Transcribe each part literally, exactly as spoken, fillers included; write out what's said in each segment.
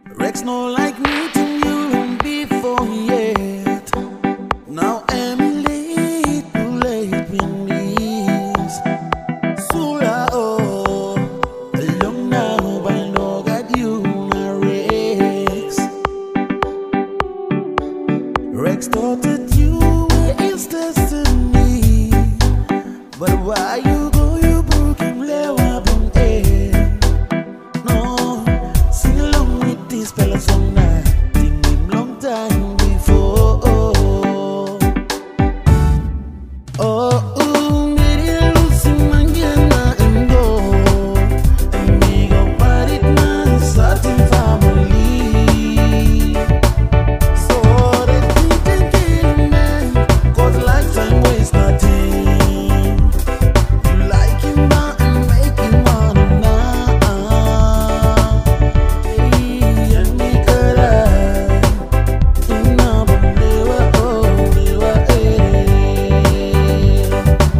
Rex no like meeting you and before yet. Now I'm late, too late with this. Sula, oh, alone now, but I know that you are Rex. Rex thought that you were his destiny, but why you go, you broke him, lewa bum eh. No, sing along with this fella song now, sing him long time before. Oh, oh, oh, maybe I lose him again and go, and we go party now, starting family. So that we can kill man, cause lifetime waste nothing. You like him now and make him wanna now. Hey, and we could have, you know, but they were old, they were eight.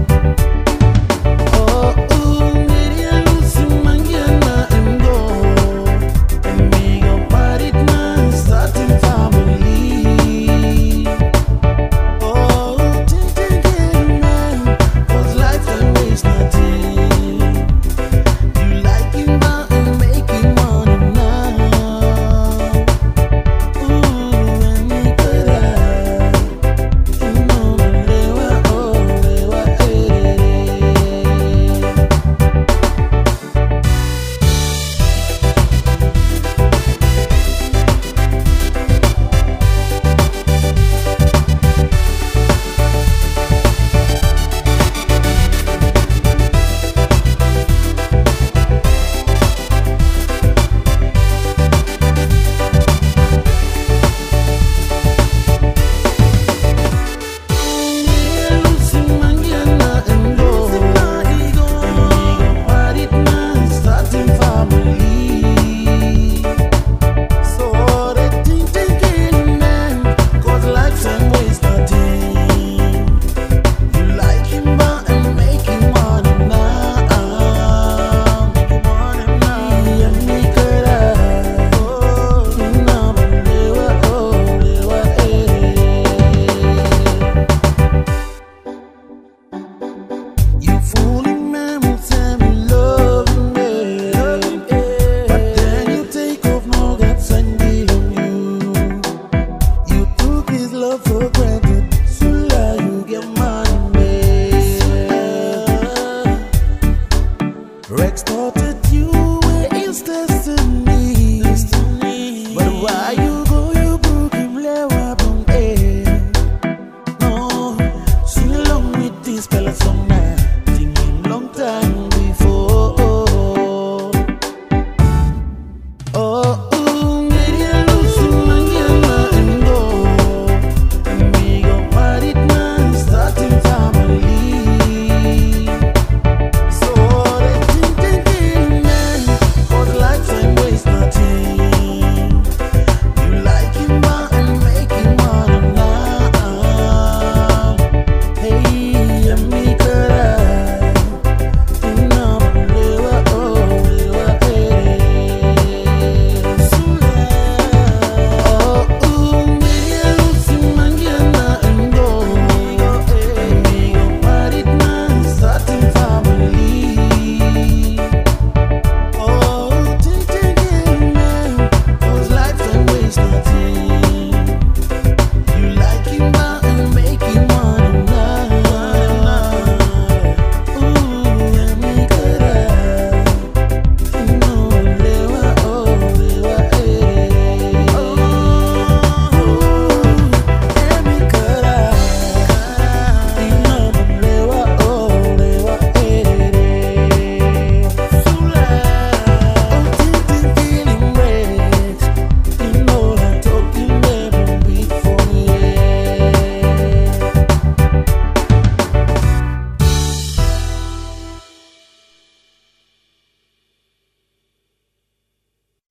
Oh, ooh, maybe I lose him again and go, and we go party now, starting family. Oh, take take it, man, cause lifetime waste nothing. You like him now and make him wanna now. Ooh, and we could have, you know, but they were old, they were eight. You fooling man will tell me loving me, but then you take off no guts and deal on you. You took his love for granted, Sula, you get mad at me. Rex thought that you were his destiny, but why